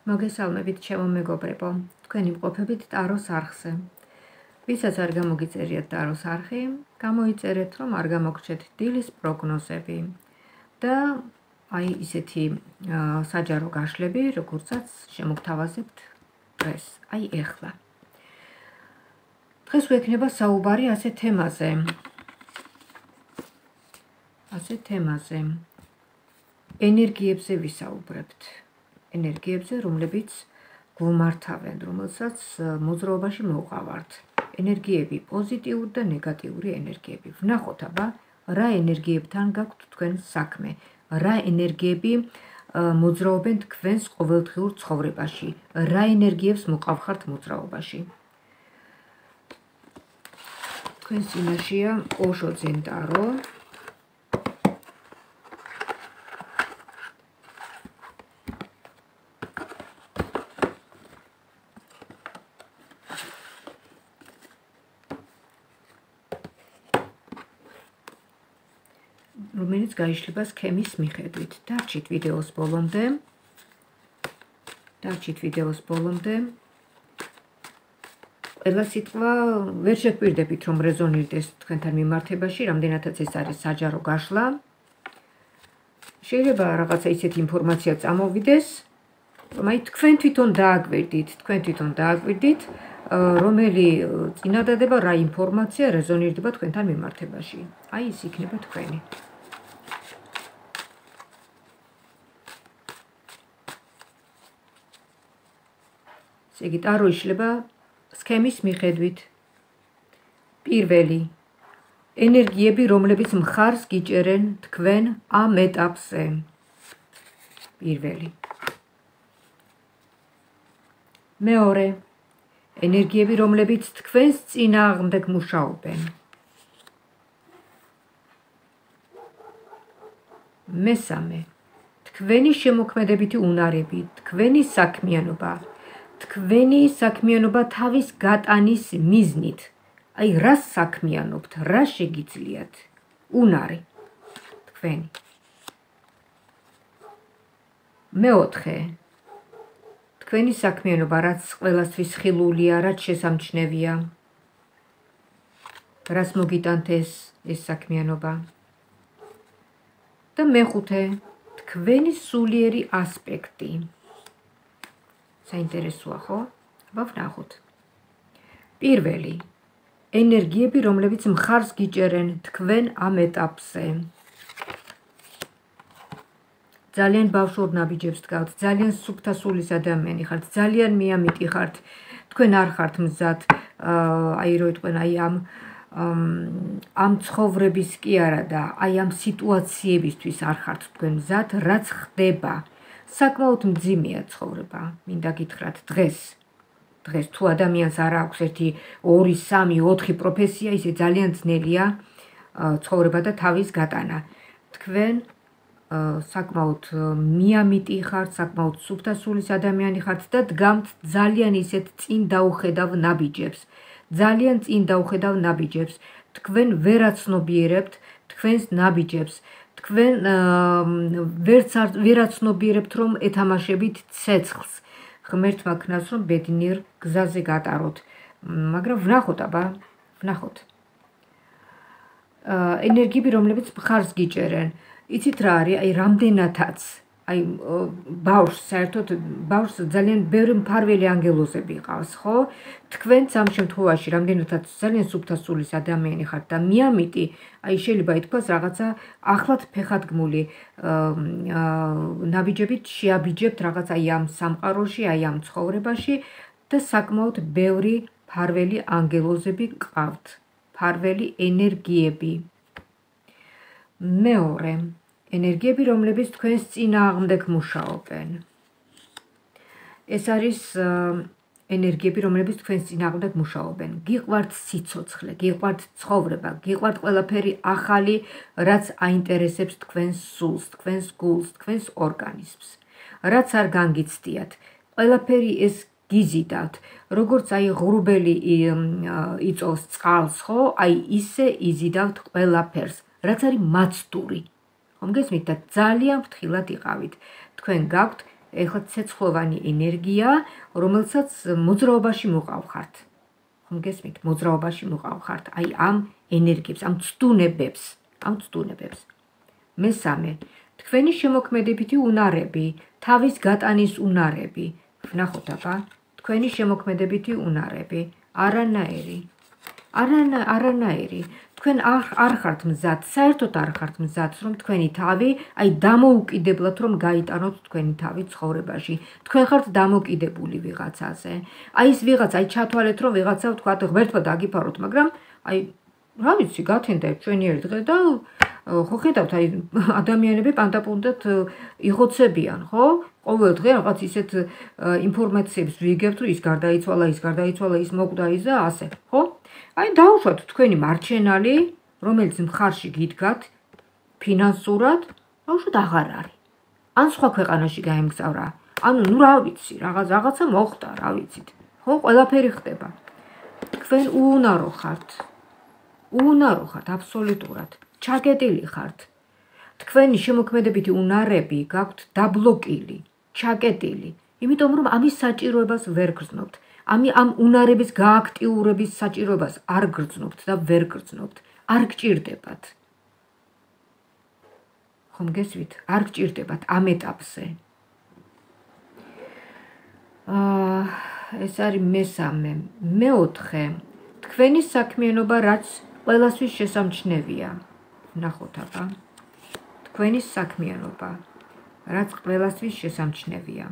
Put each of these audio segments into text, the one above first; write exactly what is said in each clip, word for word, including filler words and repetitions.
მოგესალმებით ჩემო მეგობრებო, თქვენ იმყოფებით ტაროს არხზე. ვისაც არ გამოგიწერიათ ტაროს არხი, გამოიწერეთ, რომ არ გამოგრჩეთ დილის პროგნოზები და აი ისეთი საჯარო გაშლები, როგორცაც შემოგთავაზებთ დღეს, აი ეხლა. დღეს გვექნება საუბარი ასე თემაზე. ასე თემაზე. ენერგიებზე ვისაუბრებთ. ენერგიებზე, რომლებიც გვმართავენ, რომელსაც მოძრაობაში მოვყავართ. ენერგიები პოზიტიური და ნეგატიური ენერგიები. ვნახოთ აბა, რა ენერგიებთან გაქვთ თქვენ საქმე, რა ენერგიები მოძრაობენ თქვენს ყოველდღიურ ცხოვრებაში, რა ენერგიებს მოყავხართ მოძრაობაში. თქვენს წინაშეა ოშო ძენტარო. რომელიც გაიშლება სქემის მიხედვით. დარჩით ვიდეოს ბოლომდე. დარჩით ვიდეოს ბოლომდე. ყველა სიტყვა ვერ შეგვირდებით, რომ რეზონირდეს თქვენთან მიმართებაში, რამდენადაც ეს არის საჯარო გაშლა. შეიძლება რაღაცა ისეთი ინფორმაცია წამოვიდეს, რომ აი თქვენ თვითონ დააგვირდით, თქვენ თვითონ დააგვირდით, რომელი წინადადება რა ინფორმაცია რეზონირდება თქვენთან მიმართებაში. აი ის იქნება თქვენი. ესე იგი, ტარო იშლება სქემის მიხედვით. პირველი ენერგიები, რომლებიც მხარს გიჭერენ თქვენ ამ ეტაპზე. პირველი. მეორე ენერგიები, რომლებიც თქვენს წინააღმდეგ მუშაობენ. მესამე თქვენი შემოქმედებითი უნარები, თქვენი საქმიანობა. თქვენი საქმიანობა თავის გატანის მიზნით. აი რა საქმიანობთ, რა შეგიძლიათ? უნარი. თქვენი. მეოთხე. თქვენი საქმიანობა, რაც ყველასთვის ხილულია, რაც შესამჩნევია. რაც მოგიტანთ ეს ეს საქმიანობა. და მეხუთე. თქვენი სულიერი ასპექტი. საინტერესოა, ხო? აბა ვნახოთ. პირველი ენერგიები, რომლებიც მხარს გიჭერენ თქვენ ამ ეტაპზე. ძალიან ბავშვურ ნაბიჯებს დგავთ, ძალიან სუფთა სულის ადამიანი ხართ, ძალიან მიამიტი ხართ, თქვენ არ ხართ მზად, აი რო იტყვენ, აი ამ ამ ცხოვრების კი არა და აი ამ სიტუაციებისთვის არ ხართ თქვენ მზად, რაც ხდება. საკმაოდ მძიმეა ცხოვრება, მინდა გითხრათ დღეს. დღეს თუ ადამიანს არ აქვს ერთი, ორი, სამი, ოთხი პროფესია, ისე ძალიან ძნელია ცხოვრება და თავის გატანა. თქვენ საკმაოდ მიამიტი ხართ, საკმაოდ სუფთა სულის ადამიანი ხართ და დგამთ ძალიან ისეთ წინ დაუხედავ ნაბიჯებს. ძალიან წინ დაუხედავ ნაბიჯებს. თქვენ ვერ აცნობიერებთ თქვენს ნაბიჯებს. თქვენ ვერ აცნობიერებთ, რომ ეთამაშებით ცეცხლს. ღმერთმა ქნას, რომ ბედნიერ გზაზე გატაროთ. მაგრამ ვნახოთ აბა, ვნახოთ. ენერგიები, რომლებიც მხარს გიჭერენ. იცით რა არის? აი რამდენადაც აი ბავშვს, საერთოდ ბავშვს ძალიან ბევრი მფარველი ანგელოზები ყავს, ხო? თქვენც ამ შემთხვევაში რამდენადაც ძალიან სუფთა სულის ადამიანი ხართ და მიამიტი, აი შეიძლება ითქვას რაღაცა ახლად ფეხადგმული ნაბიჯებით შეაბიჯებთ რაღაც აი ამ სამყაროში, აი ამ ცხოვრებაში და საკმაოდ ბევრი მფარველი ანგელოზები ყავთ, მფარველი ენერგიები. მეორე ენერგიები, რომლებიც თქვენს წინააღმდეგ მუშაობენ. ეს არის ენერგიები, რომლებიც თქვენს წინააღმდეგ მუშაობენ. გიყვართ სიცოცხლე, გიყვართ ცხოვრება, გიყვართ ყველაფერი ახალი, რაც აინტერესებს თქვენს სულს, თქვენს გულს, თქვენს ორგანიზმს. რაც არ განგიცდიათ, ყველაფერი ეს გიზიდავთ, როგორც აი ღრუბელი იწოვს წყალს, ხო? აი ისე იზიდავთ ყველაფერს, რაც არის მაცდური. ხომ გესმით და ძალიან ფრთხილად იყავით. თქვენ გაქვთ ეხლა ცეცხლოვანი ენერგია, რომელსაც მოძრაობაში მოყავხართ. ხომ გესმით, მოძრაობაში მოყავხართ, აი ამ ენერგიებს, ამ ცდუნებებს, ამ ცდუნებებს. მესამე, თქვენი შემოქმედებითი უნარები, თავის გატანის უნარები. ვნახოთ აბა, თქვენი შემოქმედებითი უნარები, არანაირი. არანა არანაირი. თქვენ არ ხართ მზად, საერთოდ არ ხართ მზად, რომ თქვენი თავი, აი დამოუკიდებლად რომ გაიტანოთ თქვენი თავი ცხოვრებაში. თქვენ ხართ დამოკიდებული ვიღაცაზე. აი ეს ვიღაცა, აი ჩათვალეთ, რომ ვიღაცა თქვათ ღმერთმა დაგიფაროთ, მაგრამ აი რა ვიცი, გათენდა ჩვენიერი დღე და ხო ხედავთ, აი ადამიანები პანდაპუნდად იღოცებიან, ხო? ყოველ დღე რაღაც ისეთ ინფორმაციებს ვიგებთ, რომ ის გარდაიცვალა, ის გარდაიცვალა, ის მოკვდა, ის და ასე, ხო? აი დაუშვათ თქვენი მარჩენალი, რომელიც მხარში გიდგათ ფინანსურად, დაუშვათ აღარ არის. ან სხვა ქვეყანაში გაემგზავრა. ანუ ნუ რა ვიცი, რაღაც რაღაცა მოხდა, რა ვიცით. ხო, ყველაფერი ხდება. თქვენ უუნარო ხართ. უუნარო ხართ აბსოლუტურად. ჩაკეტილი ხართ. თქვენი შემოქმედებითი უნარები გაქვთ დაბლოკილი, ჩაკეტილი. იმიტომ რომ ამის საჭიროებას ვერ გრძნობთ. ამი ამ უნარების გააქტიურების საჭიროებას არ გრძნობთ და ვერ გრძნობთ. არ გჭირდებათ. ხომ გესვით? არ გჭირდებათ ამ ეტაპზე. აა ეს არის მესამე. მეოთხე, თქვენი საქმიანობა რაც ყველასთვის შესამჩნევია. ნახოთ აბა. თქვენი საქმიანობა რაც ყველასთვის შესამჩნევია.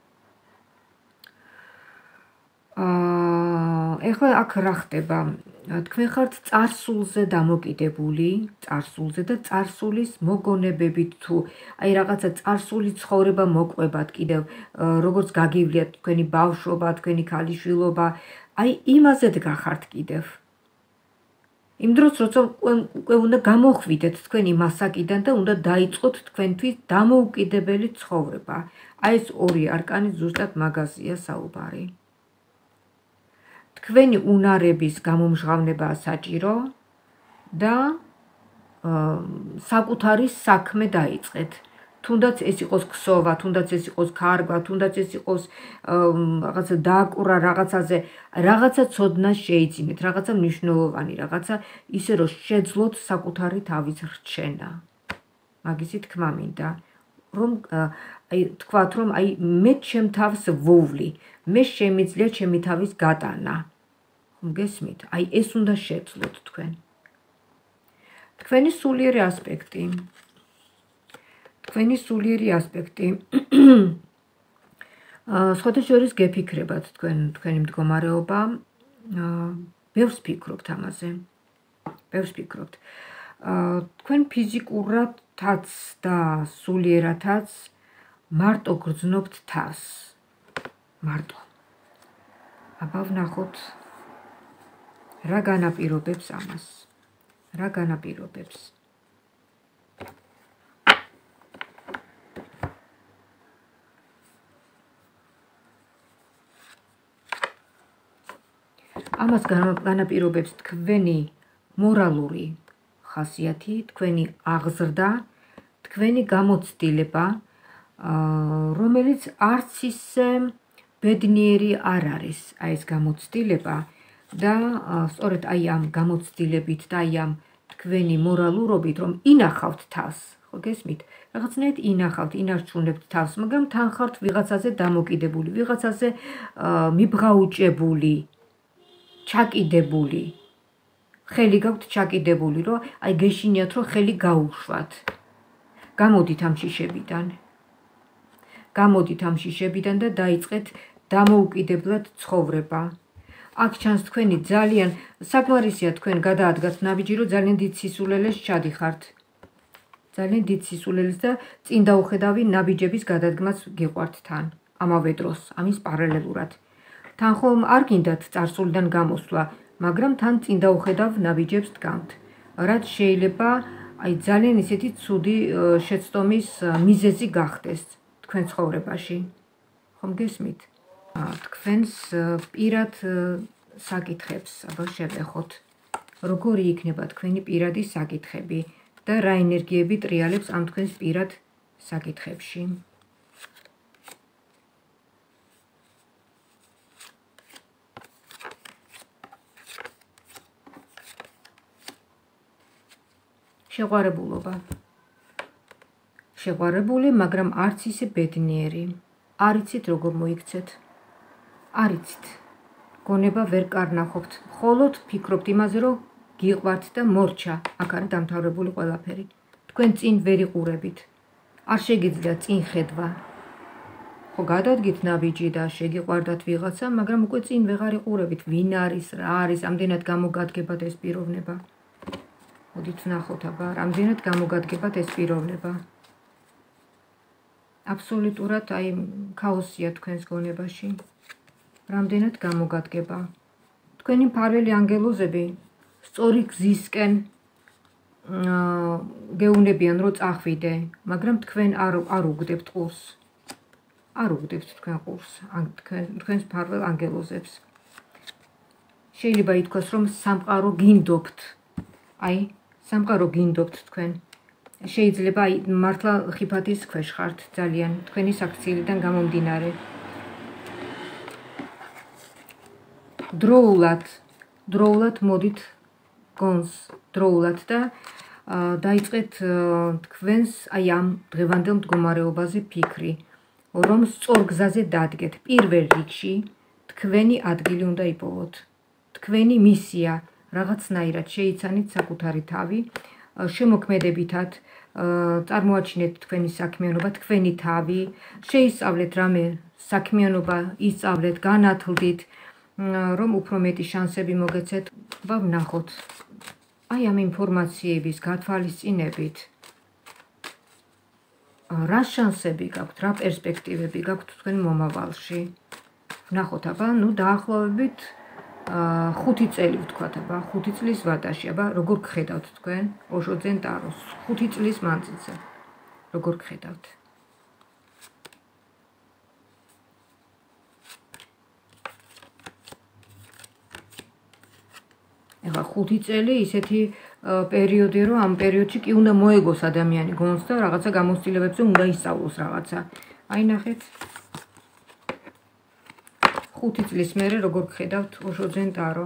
აა ეხლა აქ რა ხდება? თქვენ ხართ წარსულზე დამოკიდებული, წარსულზე და წარსულის მოგონებებით თუ აი რაღაცა წარსული ცხოვრება მოყვებათ კიდევ როგორც გაგივლიათ თქვენი ბავშვობა, თქვენი ქალიშვილობა, აი იმაზე დგახართ კიდევ. იმ დროს როცა უკვე უნდა გამოხვიდეთ თქვენი მასაკიდან და უნდა დაიწყოთ თქვენთვის დამოუკიდებელი ცხოვრება. აი ეს ორი არკანი ზუსტად მაგაზია საუბარი. თქვენი უნარების გამომჟღავნებაა საჭირო და საკუთარი საქმე დაიწყეთ. თუნდაც ეს იყოს ქსოვა, თუნდაც ეს იყოს ქარგვა, თუნდაც ეს იყოს რაღაცა დააკურა რაღაცაზე, რაღაცა ცოდნა შეიძინეთ, რაღაცა მნიშვნელოვანი, რაღაცა ისე რომ შეძლოთ საკუთარი თავის რჩენა. მაგისი თქმა მინდა, რომ აი თქვათ, რომ აი მე ჩემ თავს ვუვლი, მე შემიძლია ჩემი თავის გატანა. ხომ გესმით? აი ეს უნდა შეძლოთ თქვენ. თქვენი სულიერი ასპექტი. თქვენი სულიერი ასპექტი. სხვათა შორის გეფიქრებათ თქვენ თქვენი მდგომარეობა. ბევრს ფიქრობთ ამაზე. ბევრს ფიქრობთ. თქვენ ფიზიკურადაც და სულიერადაც მარტო გრძნობთ თავს. მარტო. აბა ვნახოთ რა განაპირობებს ამას. რა განაპირობებს. ამას განაპირობებს თქვენი მორალური ხასიათი, თქვენი აღზრდა, თქვენი გამოცდილება, რომელიც არც ისე ბედნიერი არ არის, აი ეს გამოცდილება და სწორედ აი ამ გამოცდილებით და აი ამ თქვენი მორალურობით, რომ ინახავთ თავს, ხო გესმით? რაღაცნაირად ინახავთ, ინარჩუნებთ თავს, მაგრამ თან ხართ ვიღაცაზე დამოკიდებული, ვიღაცაზე მიბღაუჭებული, ჩაკიდებული. ხელი გაქვთ ჩაკიდებული, რომ აი გეშინიათ, რომ ხელი გაუშვათ. გამოდით ამ შიშებიდან. გამოდით ამ შიშებიდან და დაიწყეთ დამოუკიდებლად ცხოვრება. აქ ჩანს თქვენი ძალიან საკმარისია თქვენ გადაადგათ ნაბიჯი, რომ ძალიან დიდ სისულელეს ჩადიხართ. ძალიან დიდ სისულელეს და წინ დაუხედავი ნაბიჯების გადადგმას გიყვართ თან. ამავე დროს, ამის პარალელურად. თან ხომ არ გინდათ წარსულიდან გამოსვლა, მაგრამ თან წინ დაუხედავ ნაბიჯებს დგამთ. რაც შეიძლება აი ძალიან ისეთი ცუდი შეცდომის მიზეზი გახდეს თქვენ ცხოვრებაში. ხომ გესმით? თქვენს პირად საკითხებს აბა შევეხოთ. როგორი იქნება თქვენი პირადი საკითხები და რა ენერგიები ტრიალებს ამ თქვენს პირად საკითხებში. შეყვარებულობა. შეყვარებული, მაგრამ არც ისე ბედნიერი. არ იცით როგორ მოიქცეთ. არ იცით. გონება ვერ კარნახობთ. მხოლოდ ფიქრობთ იმაზე, რომ გიყვართ და მორჩა. აქ არის დამთავრებული ყველაფერი. თქვენ წინ ვერ იყურებით. არ შეგიძლიათ წინ ხედვა. ხო გადადგით ნაბიჯი და შეგიყვარდათ ვიღაცა, მაგრამ უკვე წინ ვეღარ იყურებით, ვინ არის, რა არის, ამდენად გამოგადგებათ ეს პიროვნება. მოდით ვნახოთ აბა, რამდენად გამოგადგებათ ეს პიროვნება. აბსოლუტურად აი ქაოსია თქვენს გონებაში. რამდენად გამოგადგება. თქვენი მფარველი ანგელოზები სწორი გზისკენ გეუნებიან, რომ წახვიდე, მაგრამ თქვენ არ არ უგდებთ ყურს. არ უგდებთ თქვენ ყურს, თქვენ თქვენს მფარველ ანგელოზებს. შეიძლება ითქვას, რომ სამყარო გინდობთ. აი, სამყარო გინდობთ თქვენ. შეიძლება აი მართლა ხიფათის ქვეშ ხართ ძალიან თქვენი საქციელიდან გამომდინარე. დროულად, დროულად მოდით გონს, დროულად და დაიწყეთ თქვენს აი ამ დღევანდელ მდგომარეობაზე ფიქრი, რომ სწორ გზაზე დადგეთ. პირველ რიგში თქვენი ადგილი უნდა იპოვოთ. თქვენი მისია რაღაცნაირად შეიცანით საკუთარი თავი, შემოქმედებითად წარმოაჩინეთ თქვენი საქმიანობა, თქვენი თავი, შეისწავლეთ რამე საქმიანობა, ისწავლეთ, განათლდით, რომ უფრო მეტი შანსები მოგეცეთ. ვნახოთ. აი ამ ინფორმაციების გათვალისწინებით რა შანსები გაქვთ, რა პერსპექტივები გაქვთ თქვენ მომავალში. ვნახოთ აბა, ნუ დაახლოებით ხუთი წელი ვთქვათ აბა, ხუთი წლის ვადაში, აბა, როგორ გხედავთ თქვენ ოშოძენ ტაროს, ხუთი წლის მანძილზე. როგორ გხედავთ? ეხლა ხუთი წელი ისეთი პერიოდი, რომ ამ პერიოდში კი უნდა მოეგოს ადამიანი გონს და რაღაცა გამოცდილებებზე უნდა ისწავლოს რაღაცა. აი ნახეთ. ხუთი წლის მერე როგორ გხედავთ ოშოძენ ტარო.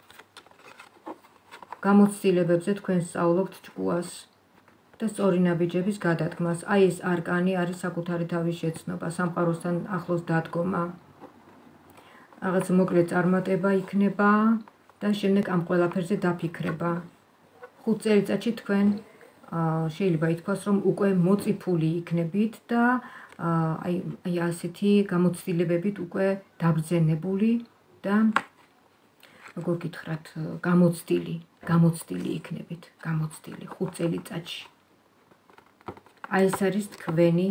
გამოცდილებებზე თქვენ სწავლობთ ჭკუას და სწორი ნაბიჯების გადადგმას. აი ეს არკანი არის საკუთარი თავის შეცნობა, სამყაროსთან ახლოს დადგომა. რაღაც მოკლე წარმატება იქნება და შემდეგ ამ ყველაფერზე დაფიქრება. ხუთ წელიწადში თქვენ შეიძლება ითქვას, რომ უკვე მოწიფული იქნებით და აი აი ასეთი გამოცდილებებით უკვე დაბრძენებული და როგორ გითხრათ, გამოცდილი, გამოცდილი იქნებით, გამოცდილი ხუთ წელიწადში. აი ეს არის თქვენი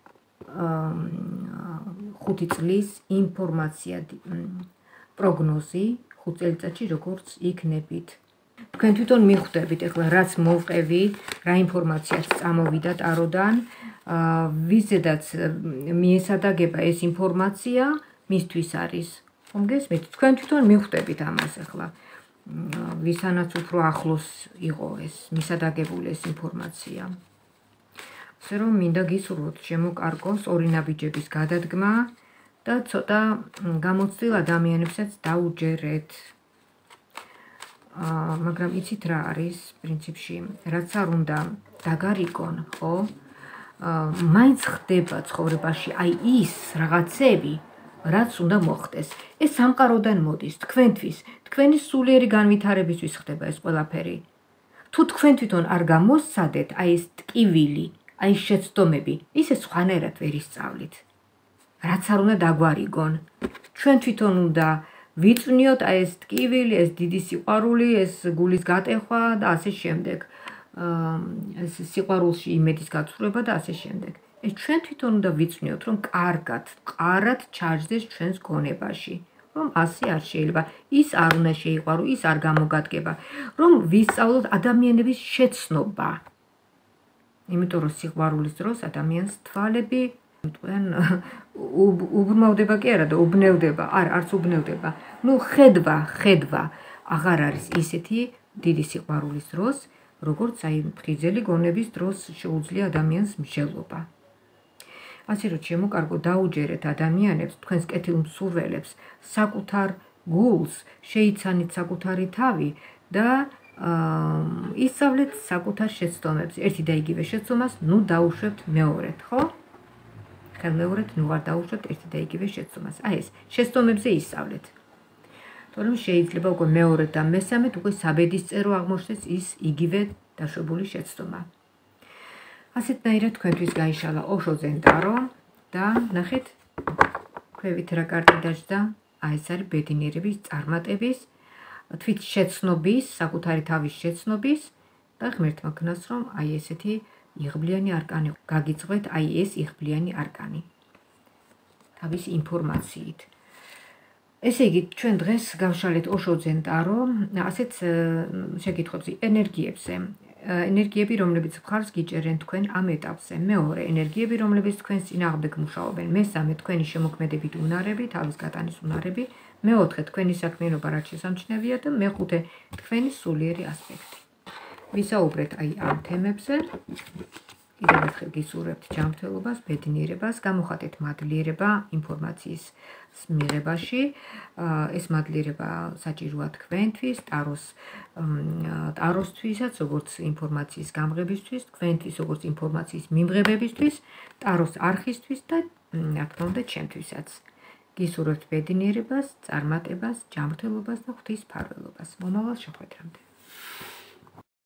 ხუთი წლის ინფორმაცია, პროგნოზი ხუთ წელიწადში როგორც იქნებით. თქვენ თვითონ მიხვდებით, ეხლა რაც მოვყევი, რა ინფორმაციაც წამოვიდა ტაროდან, ვიზედაც მიესადაგება ეს ინფორმაცია, მისთვის არის. ხომ გესმით? თქვენ თვითონ მიხვდებით ამას ეხლა. ვისანაც უფრო ახლოს იყო ეს მისადაგებული ეს ინფორმაცია. ასე რომ მინდა გისურვოთ შემოკარგოს ორი ნაბიჯების გადადგმა და ცოტა გამოცდილ ადამიანებსაც დაუჯერეთ. მაგრამ იცით რა არის პრინციპში, რაც არ უნდა დაგარიგონ, ხო? მაინც ხდება ცხოვრებაში აი ის რაღაცები, რაც უნდა მოხდეს. ეს სამყაროდან მოდის, თქვენთვის, თქვენი სულიერი განვითარებისთვის ხდება ეს ყველაფერი. თუ თქვენ თვითონ არ გამოსცადეთ აი ეს ტკივილი, აი ეს შეცდომები, ისე სხვანაირად ვერ ისწავლით. რაც არ უნდა დაგვარიგონ. ჩვენ თვითონ უნდა ვიწვნიოთ აი ეს ტკივილი, ეს დიდი სიყვარული, ეს გულის გატეხვა და ასე შემდეგ. ეს სიყვარულში იმედის გაცვლება და ასე შემდეგ. ეს ჩვენ თვითონ უნდა ვიწვნიოთ, რომ კარგად, მყარად ჩარჯდეს ჩვენს გონებაში. რომ ასე არ შეიძლება, ის არ უნდა შეიყვარო, ის არ გამოგადგება. რომ ვისწავლოთ ადამიანების შეცნობა. იმიტომ რომ სიყვარულის დროს ადამიანს თვალები თქვენ უბრმავდება კი არა და უბნევდება, არ არც უბნევდება. ნუ ხედვა, ხედვა აღარ არის ისეთი დიდი სიყვარულის დროს, როგორც აი ფხიზელი გონების დროს შეუძლია ადამიანს მსჯელობა. ასე რომ შემოკარგო დაუჯერეთ ადამიანებს, თქვენს კეთილმსურველებს, საკუთარ გულს, შეიცანით საკუთარი თავი და ისწავლეთ საკუთარ შეცდომებს, ერთი და იგივე შეცდომას, ნუ დაუშვებთ მეორედ, ხო? ხელმეორედ ნუ არ დაუშვებთ ერთი და იგივე შეცდომას. აი ეს შეცდომებზე ისწავლეთ. თორემ შეიძლება უკვე მეორედ და მესამედ უკვე საბედისწერო აღმოჩნდეს ის იგივე დაშვებული შეცდომა. ასეთნაირად თქვენთვის გაიშალა ოშო ზენტარო და ნახეთ, ქვევით რა კარტი დაჯდა, აი ეს არის ბედნიერების წარმატების, თვით შეცნობის, საკუთარი თავის შეცნობის და ღმერთმა ქნას, რომ აი ესეთი იღბლიანი არკანი გაგიწყდეთ, აი ეს იღბლიანი არკანი თავის ინფორმაციით. ესე იგი, ჩვენ დღეს გავშალეთ ოშო ზენტარო, ასეთ შეკითხვებზე, ენერგიებზე. ენერგიები, რომლებიც მხარს გიჭერენ თქვენ ამ ეტაპზე. მეორე, ენერგიები, რომლებიც თქვენს წინააღმდეგ მუშაობენ. მესამე, თქვენი შემოქმედებით უნარები, თავის გატანის უნარები. მეოთხე, თქვენი საქმიანობა რაც შესამჩნევია და მეხუთე, თქვენი სულიერი ასპექტი. ვისაუბრეთ აი ამ თემებზე. კიდევ ერთხელ გისურვებთ ჯანმრთელობას, ბედნიერებას, გამოხატეთ მადლიერება ინფორმაციის მიღებაში. ეს მადლიერება საჭიროა თქვენთვის, ტაროს ტაროსთვისაც, როგორც ინფორმაციის გამღებისთვის, თქვენთვის, როგორც ინფორმაციის მიმღებებისთვის, ტაროს არხისთვის და რა თქმა უნდა, ჩემთვისაც. გისურვებთ ბედნიერებას, წარმატებას, ჯანმრთელობას და ღვთის მფარველობას. მომავალ შეხვედრამდე.